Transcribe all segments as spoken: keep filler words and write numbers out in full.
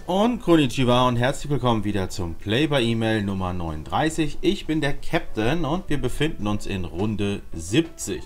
Und Konnichiwa und herzlich willkommen wieder zum Play by E-Mail Nummer neununddreißig. Ich bin der Captain und wir befinden uns in Runde siebzig.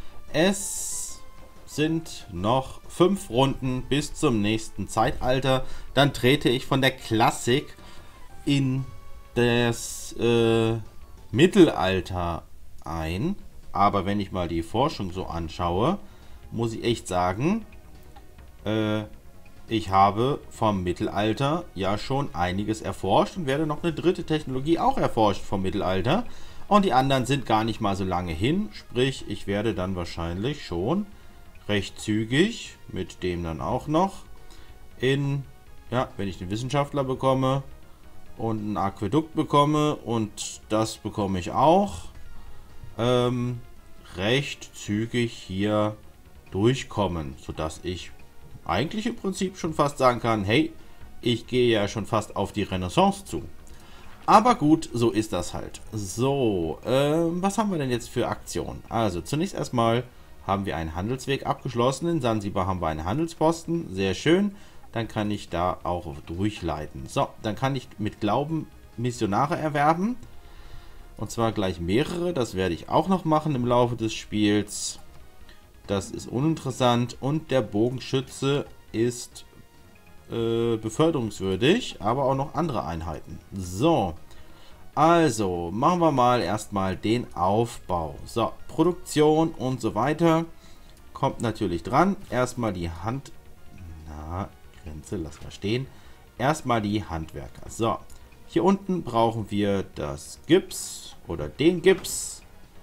Es sind noch fünf Runden bis zum nächsten Zeitalter. Dann trete ich von der Klassik in das äh, Mittelalter ein. Aber wenn ich mal die Forschung so anschaue, muss ich echt sagen, äh, ich habe vom Mittelalter ja schon einiges erforscht und werde noch eine dritte Technologie auch erforscht vom Mittelalter. Und die anderen sind gar nicht mal so lange hin. Sprich, ich werde dann wahrscheinlich schon recht zügig, mit dem dann auch noch, in, ja, wenn ich den Wissenschaftler bekomme und ein Aquädukt bekomme und das bekomme ich auch, ähm, recht zügig hier durchkommen, sodass ich eigentlich im Prinzip schon fast sagen kann, hey, ich gehe ja schon fast auf die Renaissance zu. Aber gut, so ist das halt. So, äh, was haben wir denn jetzt für Aktionen? Also zunächst erstmal haben wir einen Handelsweg abgeschlossen. In Sansibar haben wir einen Handelsposten, sehr schön. Dann kann ich da auch durchleiten. So, dann kann ich mit Glauben Missionare erwerben. Und zwar gleich mehrere, das werde ich auch noch machen im Laufe des Spiels. Das ist uninteressant und der Bogenschütze ist äh, beförderungswürdig, aber auch noch andere Einheiten. So, also machen wir mal erstmal den Aufbau. So, Produktion und so weiter kommt natürlich dran. Erstmal die Hand... Na, Grenze, lass mal stehen. Erstmal die Handwerker. So, hier unten brauchen wir das Gips oder den Gips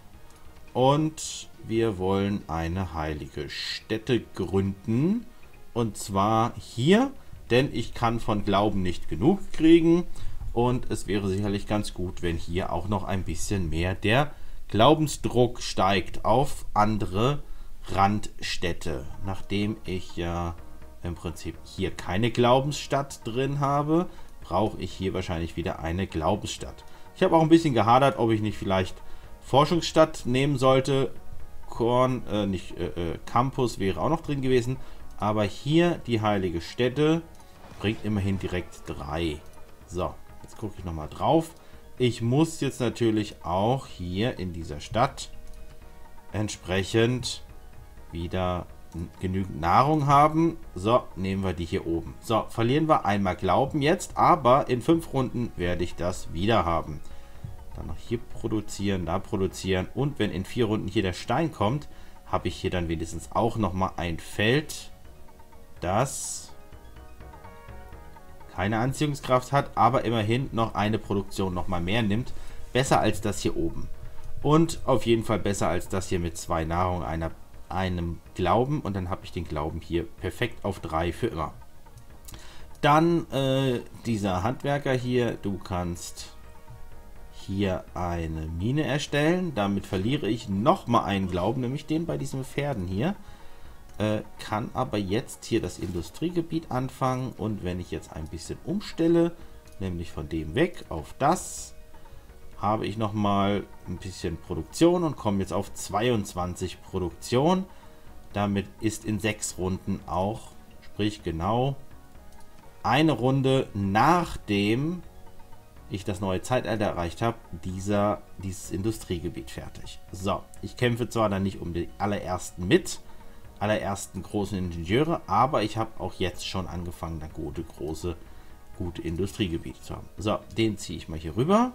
und wir wollen eine heilige Stätte gründen. Und zwar hier, denn ich kann von Glauben nicht genug kriegen. Und es wäre sicherlich ganz gut, wenn hier auch noch ein bisschen mehr der Glaubensdruck steigt auf andere Randstädte. Nachdem ich ja im Prinzip hier keine Glaubensstadt drin habe, brauche ich hier wahrscheinlich wieder eine Glaubensstadt. Ich habe auch ein bisschen gehadert, ob ich nicht vielleicht Forschungsstadt nehmen sollte. Korn, äh, nicht äh, äh, Campus wäre auch noch drin gewesen, aber hier die heilige Stätte bringt immerhin direkt drei. So, jetzt gucke ich nochmal drauf. Ich muss jetzt natürlich auch hier in dieser Stadt entsprechend wieder genügend Nahrung haben. So, nehmen wir die hier oben. So, verlieren wir einmal Glauben jetzt, aber in fünf Runden werde ich das wieder haben. Dann noch hier produzieren, da produzieren und wenn in vier Runden hier der Stein kommt, habe ich hier dann wenigstens auch nochmal ein Feld, das keine Anziehungskraft hat, aber immerhin noch eine Produktion nochmal mehr nimmt. Besser als das hier oben. Und auf jeden Fall besser als das hier mit zwei Nahrung, einer, einem Glauben und dann habe ich den Glauben hier perfekt auf drei für immer. Dann äh, dieser Handwerker hier, du kannst hier eine Mine erstellen. Damit verliere ich nochmal einen Glauben, nämlich den bei diesen Pferden hier. Äh, kann aber jetzt hier das Industriegebiet anfangen. Und wenn ich jetzt ein bisschen umstelle, nämlich von dem weg auf das, habe ich nochmal ein bisschen Produktion und komme jetzt auf zweiundzwanzig Produktion. Damit ist in sechs Runden auch, sprich genau eine Runde nachdem ich das neue Zeitalter erreicht habe, dieser, dieses Industriegebiet fertig. So, ich kämpfe zwar dann nicht um die allerersten mit, allerersten großen Ingenieure, aber ich habe auch jetzt schon angefangen, da gute, große, gute Industriegebiete zu haben. So, den ziehe ich mal hier rüber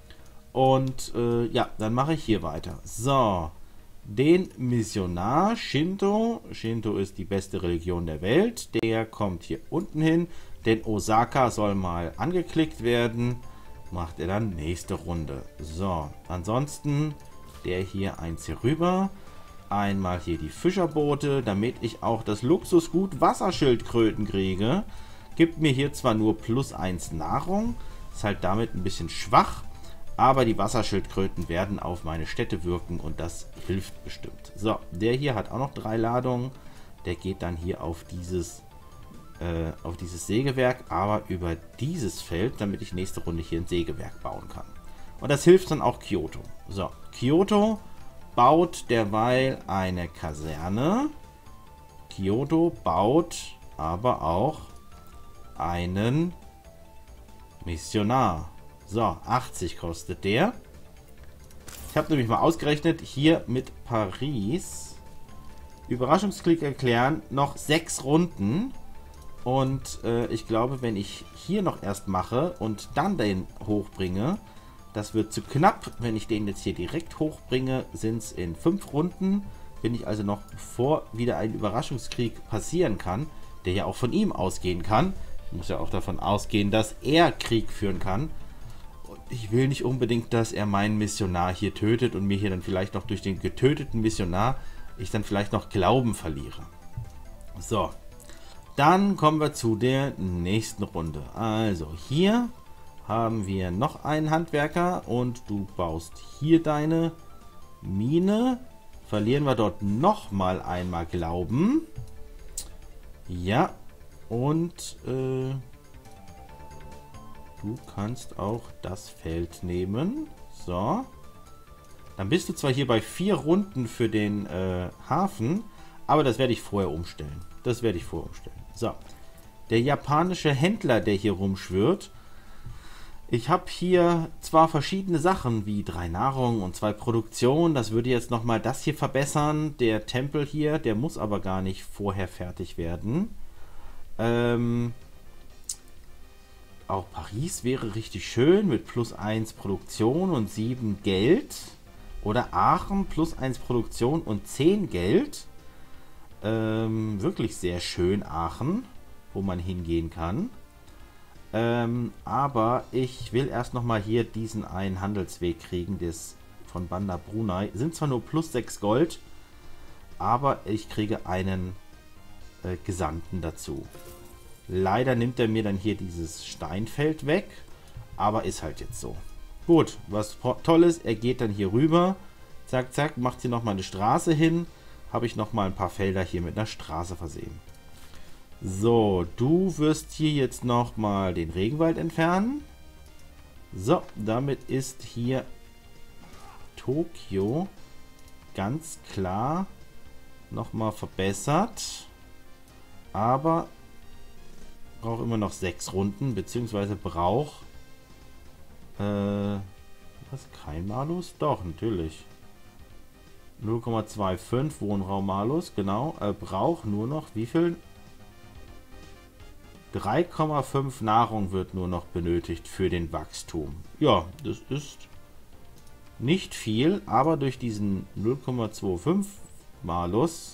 und äh, ja, dann mache ich hier weiter. So, den Missionar Shinto, Shinto ist die beste Religion der Welt, der kommt hier unten hin, denn Osaka soll mal angeklickt werden. Macht er dann nächste Runde. So, ansonsten der hier eins hier rüber. Einmal hier die Fischerboote, damit ich auch das Luxusgut Wasserschildkröten kriege. Gibt mir hier zwar nur plus eins Nahrung, ist halt damit ein bisschen schwach, aber die Wasserschildkröten werden auf meine Städte wirken und das hilft bestimmt. So, der hier hat auch noch drei Ladungen. Der geht dann hier auf dieses auf dieses Sägewerk, aber über dieses Feld, damit ich nächste Runde hier ein Sägewerk bauen kann. Und das hilft dann auch Kyoto. So, Kyoto baut derweil eine Kaserne. Kyoto baut aber auch einen Missionar. So, achtzig kostet der. Ich habe nämlich mal ausgerechnet, hier mit Paris, Überraschungskrieg erklären, noch sechs Runden. Und äh, ich glaube, wenn ich hier noch erst mache und dann den hochbringe, das wird zu knapp. Wenn ich den jetzt hier direkt hochbringe, sind es in fünf Runden. Bin ich also noch, bevor wieder ein Überraschungskrieg passieren kann, der ja auch von ihm ausgehen kann. Ich muss ja auch davon ausgehen, dass er Krieg führen kann. Und ich will nicht unbedingt, dass er meinen Missionar hier tötet und mir hier dann vielleicht noch durch den getöteten Missionar ich dann vielleicht noch Glauben verliere. So. Dann kommen wir zu der nächsten Runde. Also hier haben wir noch einen Handwerker und du baust hier deine Mine. Verlieren wir dort nochmal einmal Glauben. Ja, und äh, du kannst auch das Feld nehmen. So. Dann bist du zwar hier bei vier Runden für den äh, Hafen, aber das werde ich vorher umstellen. Das werde ich vorher umstellen. So, der japanische Händler, der hier rumschwirrt. Ich habe hier zwar verschiedene Sachen, wie drei Nahrung und zwei Produktion. Das würde jetzt nochmal das hier verbessern. Der Tempel hier, der muss aber gar nicht vorher fertig werden. Ähm, auch Paris wäre richtig schön mit plus eins Produktion und sieben Geld. Oder Aachen plus eins Produktion und zehn Geld. Ähm, wirklich sehr schön Aachen, wo man hingehen kann. Ähm, aber ich will erst nochmal hier diesen einen Handelsweg kriegen, des von Banda Brunei. Sind zwar nur plus sechs Gold, aber ich kriege einen äh, Gesandten dazu. Leider nimmt er mir dann hier dieses Steinfeld weg, aber ist halt jetzt so. Gut, was toll ist, er geht dann hier rüber, zack, zack, macht hier nochmal eine Straße hin. Habe ich noch mal ein paar Felder hier mit einer Straße versehen. So, du wirst hier jetzt noch mal den Regenwald entfernen. So, damit ist hier Tokio ganz klar noch mal verbessert. Aber braucht immer noch sechs Runden, beziehungsweise braucht äh, was, kein Malus? Doch, natürlich. null Komma fünfundzwanzig Wohnraum Malus, genau. Er braucht nur noch wie viel? drei Komma fünf Nahrung wird nur noch benötigt für den Wachstum. Ja, das ist nicht viel, aber durch diesen null Komma fünfundzwanzig Malus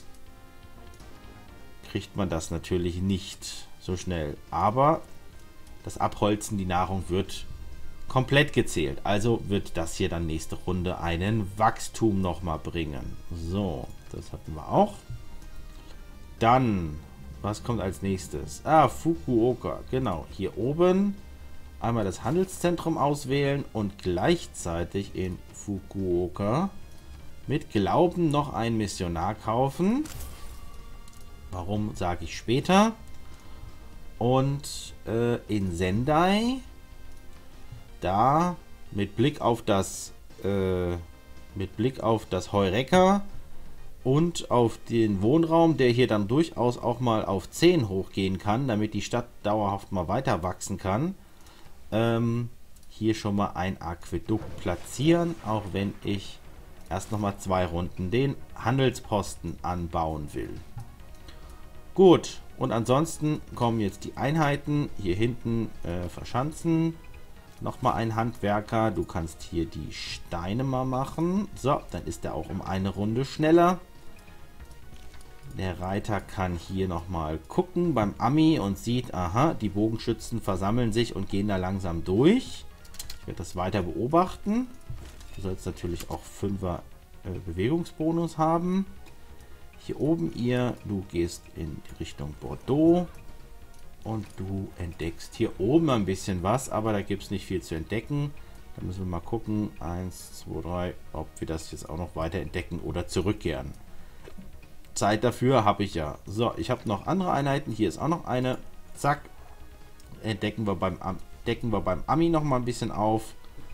kriegt man das natürlich nicht so schnell. Aber das Abholzen, die Nahrung wird komplett gezählt. Also wird das hier dann nächste Runde einen Wachstum nochmal bringen. So, das hatten wir auch. Dann, was kommt als nächstes? Ah, Fukuoka. Genau, hier oben einmal das Handelszentrum auswählen und gleichzeitig in Fukuoka mit Glauben noch einen Missionar kaufen. Warum, sage ich später. Und äh, in Sendai, da mit Blick auf das äh, mit Blick auf das Heureka und auf den Wohnraum, der hier dann durchaus auch mal auf zehn hochgehen kann, damit die Stadt dauerhaft mal weiter wachsen kann, ähm, hier schon mal ein Aquädukt platzieren, auch wenn ich erst noch mal zwei Runden den Handelsposten anbauen will. Gut, und ansonsten kommen jetzt die Einheiten hier hinten äh, verschanzen. Nochmal ein Handwerker. Du kannst hier die Steine mal machen. So, dann ist er auch um eine Runde schneller. Der Reiter kann hier nochmal gucken beim Ami und sieht, aha, die Bogenschützen versammeln sich und gehen da langsam durch. Ich werde das weiter beobachten. Du sollst natürlich auch fünfer äh, Bewegungsbonus haben. Hier oben ihr, du gehst in die Richtung Bordeaux. Und du entdeckst hier oben ein bisschen was, aber da gibt es nicht viel zu entdecken. Da müssen wir mal gucken, eins, zwei, drei, ob wir das jetzt auch noch weiter entdecken oder zurückkehren. Zeit dafür habe ich ja. So, ich habe noch andere Einheiten. Hier ist auch noch eine. Zack. Entdecken wir beim, decken wir beim Ami noch mal ein bisschen auf,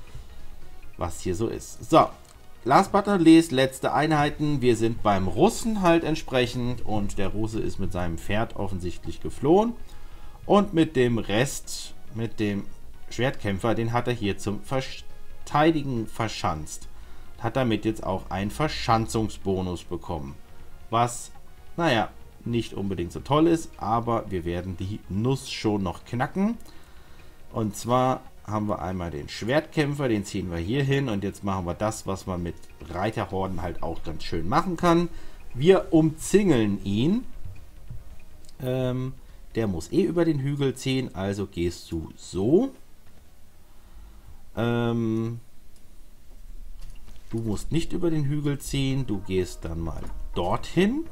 was hier so ist. So, last but not least, letzte Einheiten. Wir sind beim Russen halt entsprechend und der Russe ist mit seinem Pferd offensichtlich geflohen. Und mit dem Rest, mit dem Schwertkämpfer, den hat er hier zum Verteidigen verschanzt. Hat damit jetzt auch einen Verschanzungsbonus bekommen. Was, naja, nicht unbedingt so toll ist, aber wir werden die Nuss schon noch knacken. Und zwar haben wir einmal den Schwertkämpfer, den ziehen wir hier hin. Und jetzt machen wir das, was man mit Reiterhorden halt auch ganz schön machen kann. Wir umzingeln ihn. Ähm, der muss eh über den Hügel ziehen, also gehst du so. Ähm, du musst nicht über den Hügel ziehen, du gehst dann mal dorthin.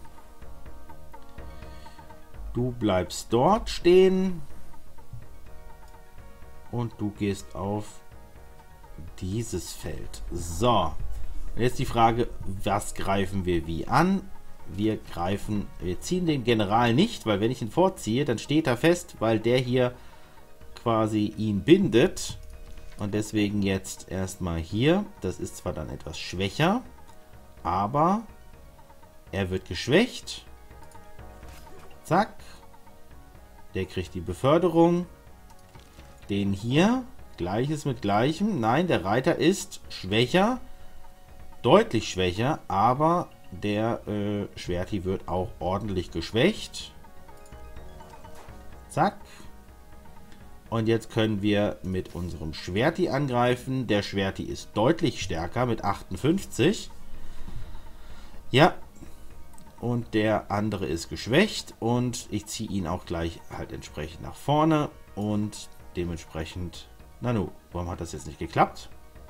Du bleibst dort stehen. Und du gehst auf dieses Feld. So. Jetzt die Frage, was greifen wir wie an? Wir greifen, wir ziehen den General nicht, weil wenn ich ihn vorziehe, dann steht er fest, weil der hier quasi ihn bindet. Und deswegen jetzt erstmal hier. Das ist zwar dann etwas schwächer, aber er wird geschwächt. Zack. Der kriegt die Beförderung. Den hier, Gleiches mit Gleichem. Nein, der Reiter ist schwächer, deutlich schwächer, aber der äh, Schwerti wird auch ordentlich geschwächt. Zack. Und jetzt können wir mit unserem Schwerti angreifen. Der Schwerti ist deutlich stärker mit achtundfünfzig. Ja. Und der andere ist geschwächt. Und ich ziehe ihn auch gleich halt entsprechend nach vorne. Und dementsprechend... Nanu, warum hat das jetzt nicht geklappt?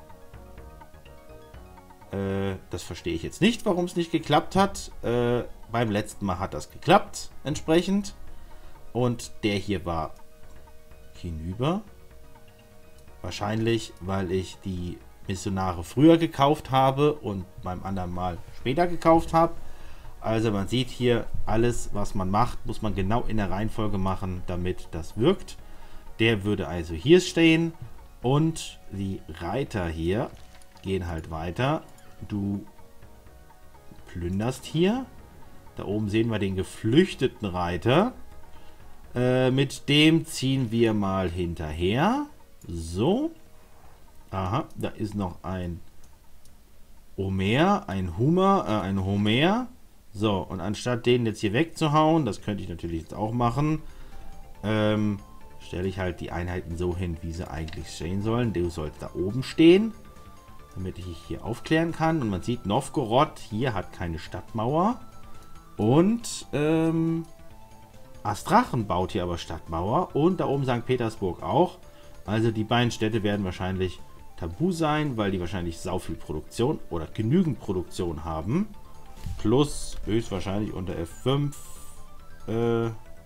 Äh, das verstehe ich jetzt nicht, warum es nicht geklappt hat. Äh, beim letzten Mal hat das geklappt, entsprechend. Und der hier war hinüber. Wahrscheinlich, weil ich die Missionare früher gekauft habe und beim anderen Mal später gekauft habe. Also man sieht hier, alles, was man macht, muss man genau in der Reihenfolge machen, damit das wirkt. Der würde also hier stehen und die Reiter hier gehen halt weiter. Du plünderst hier. Da oben sehen wir den geflüchteten Reiter. Äh, mit dem ziehen wir mal hinterher. So. Aha, da ist noch ein Homer, ein Hummer, äh, ein Homer. So, und anstatt den jetzt hier wegzuhauen, das könnte ich natürlich jetzt auch machen, ähm, stelle ich halt die Einheiten so hin, wie sie eigentlich stehen sollen. Du sollst da oben stehen, damit ich dich hier aufklären kann. Und man sieht, Novgorod hier hat keine Stadtmauer. Und ähm, Astrachen baut hier aber Stadtmauer. Und da oben Sankt Petersburg auch. Also die beiden Städte werden wahrscheinlich tabu sein, weil die wahrscheinlich sau viel Produktion oder genügend Produktion haben. Plus höchstwahrscheinlich unter F fünf. Äh,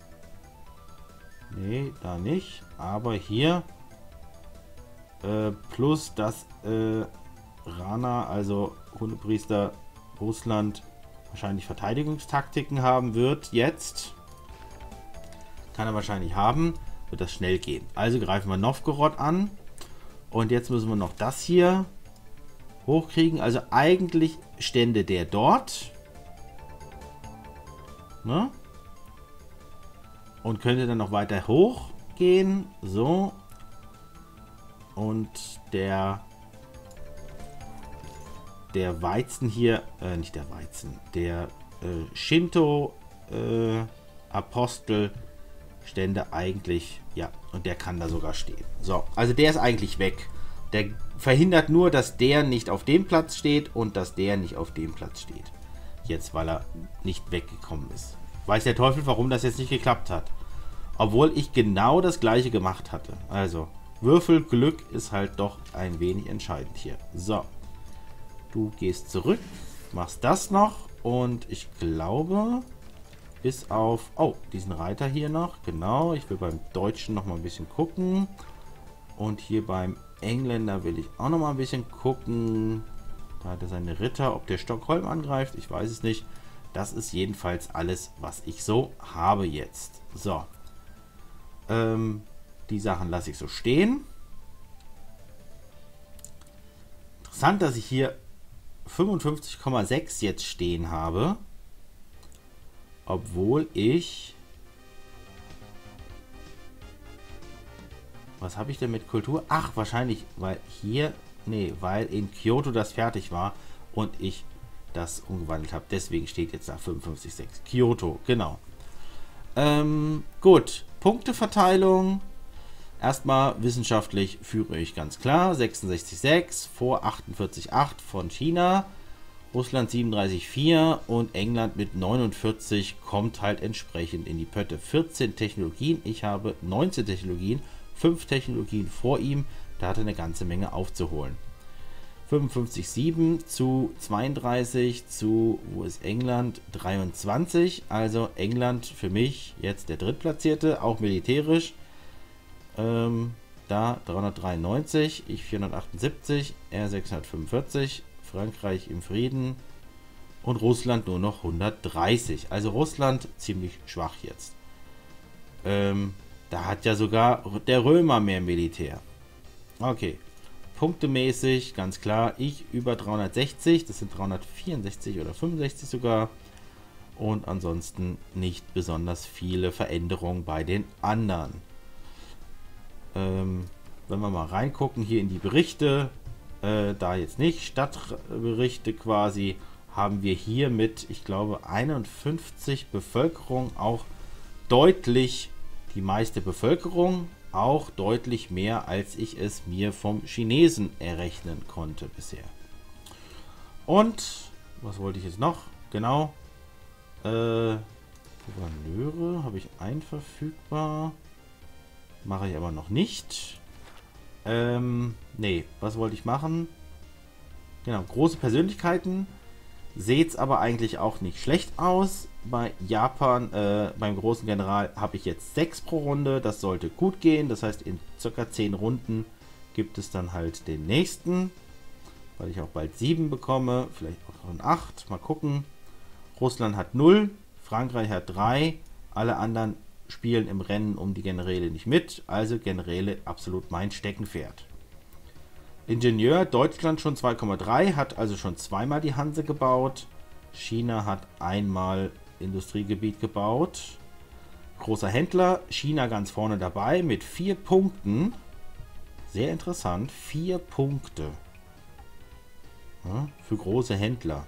nee, da nicht. Aber hier äh, plus das äh, Rana, also Hundepriester Russland, wahrscheinlich Verteidigungstaktiken haben wird. Jetzt kann er wahrscheinlich haben. Wird das schnell gehen. Also greifen wir Novgorod an. Und jetzt müssen wir noch das hier hochkriegen. Also eigentlich stände der dort. Ne? Und könnte dann noch weiter hochgehen. So. Und der der Weizen hier, äh, nicht der Weizen, der äh, Shinto äh, Apostel stände eigentlich, ja, und der kann da sogar stehen. So, also der ist eigentlich weg. Der verhindert nur, dass der nicht auf dem Platz steht und dass der nicht auf dem Platz steht. Jetzt, weil er nicht weggekommen ist. Weiß der Teufel, warum das jetzt nicht geklappt hat. Obwohl ich genau das gleiche gemacht hatte. Also, Würfelglück ist halt doch ein wenig entscheidend hier. So. Du gehst zurück, machst das noch und ich glaube, bis auf, oh, diesen Reiter hier noch, genau, ich will beim Deutschen noch mal ein bisschen gucken und hier beim Engländer will ich auch noch mal ein bisschen gucken, da hat er seine Ritter, ob der Stockholm angreift, ich weiß es nicht, das ist jedenfalls alles, was ich so habe jetzt. So, ähm, die Sachen lasse ich so stehen. Interessant, dass ich hier fünfundfünfzig Komma sechs jetzt stehen habe, obwohl ich was habe ich denn mit Kultur? Ach, wahrscheinlich, weil hier, nee, weil in Kyoto das fertig war und ich das umgewandelt habe. Deswegen steht jetzt da fünfundfünfzig Komma sechs. Kyoto, genau. Ähm, gut, Punkteverteilung. Erstmal wissenschaftlich führe ich ganz klar. sechsundsechzig Komma sechs vor achtundvierzig Komma acht von China. Russland siebenunddreißig Komma vier und England mit neunundvierzig kommt halt entsprechend in die Pötte. vierzehn Technologien, ich habe neunzehn Technologien, fünf Technologien vor ihm. Da hat er eine ganze Menge aufzuholen. fünfundfünfzig Komma sieben zu zweiunddreißig zu, wo ist England? dreiundzwanzig. Also England für mich jetzt der Drittplatzierte, auch militärisch. Ähm, da dreihundertdreiundneunzig, ich vierhundertachtundsiebzig, er sechshundertfünfundvierzig, Frankreich im Frieden und Russland nur noch hundertdreißig. Also Russland ziemlich schwach jetzt. Ähm, da hat ja sogar der Römer mehr Militär. Okay. Punktemäßig, ganz klar, ich über dreihundertsechzig, das sind dreihundertvierundsechzig oder fünfundsechzig sogar. Und ansonsten nicht besonders viele Veränderungen bei den anderen. Ähm, wenn wir mal reingucken hier in die Berichte, äh, da jetzt nicht, Stadtberichte quasi, haben wir hier mit, ich glaube, einundfünfzig Bevölkerung auch deutlich die meiste Bevölkerung. Auch deutlich mehr, als ich es mir vom Chinesen errechnen konnte bisher. Und, was wollte ich jetzt noch? Genau. Äh, Gouverneure habe ich einen verfügbar. Mache ich aber noch nicht. Ähm, nee, was wollte ich machen? Genau, große Persönlichkeiten. Seht es aber eigentlich auch nicht schlecht aus. Bei Japan, äh, beim großen General, habe ich jetzt sechs pro Runde. Das sollte gut gehen. Das heißt, in circa zehn Runden gibt es dann halt den nächsten. Weil ich auch bald sieben bekomme. Vielleicht auch noch acht. Mal gucken. Russland hat null. Frankreich hat drei. Alle anderen spielen im Rennen um die Generäle nicht mit. Also Generäle absolut mein Steckenpferd. Ingenieur, Deutschland schon zwei Komma drei. Hat also schon zweimal die Hanse gebaut. China hat einmal Industriegebiet gebaut. Großer Händler, China ganz vorne dabei mit vier Punkten. Sehr interessant, vier Punkte. Ja, für große Händler.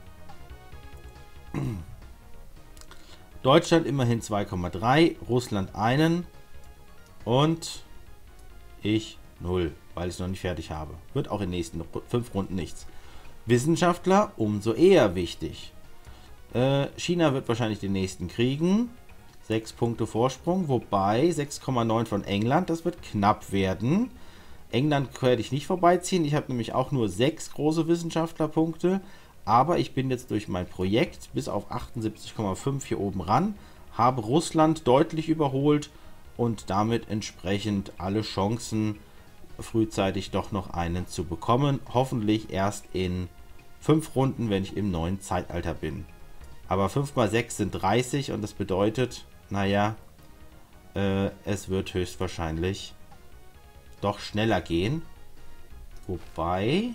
Deutschland immerhin zwei Komma drei, Russland einen und ich null, weil ich es noch nicht fertig habe. Wird auch in den nächsten fünf Runden nichts. Wissenschaftler umso eher wichtig. Äh, China wird wahrscheinlich den nächsten kriegen. sechs Punkte Vorsprung, wobei sechs Komma neun von England, das wird knapp werden. England werde ich nicht vorbeiziehen. Ich habe nämlich auch nur sechs große Wissenschaftlerpunkte. Aber ich bin jetzt durch mein Projekt bis auf achtundsiebzig Komma fünf hier oben ran, habe Russland deutlich überholt und damit entsprechend alle Chancen, frühzeitig doch noch einen zu bekommen. Hoffentlich erst in fünf Runden, wenn ich im neuen Zeitalter bin. Aber fünf mal sechs sind dreißig und das bedeutet, naja, äh, es wird höchstwahrscheinlich doch schneller gehen. Wobei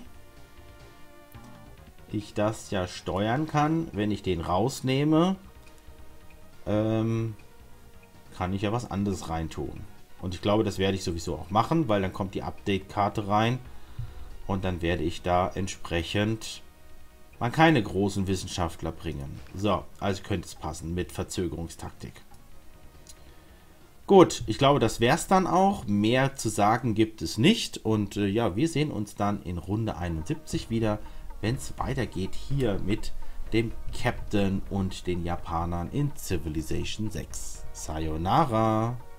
ich das ja steuern kann, wenn ich den rausnehme, ähm, kann ich ja was anderes reintun. Und ich glaube, das werde ich sowieso auch machen, weil dann kommt die Update-Karte rein und dann werde ich da entsprechend mal keine großen Wissenschaftler bringen. So, also könnte es passen mit Verzögerungstaktik. Gut, ich glaube, das wäre es dann auch. Mehr zu sagen gibt es nicht. Und äh, ja, wir sehen uns dann in Runde einundsiebzig wieder, wenn es weitergeht hier mit dem Captain und den Japanern in Civilization sechs. Sayonara!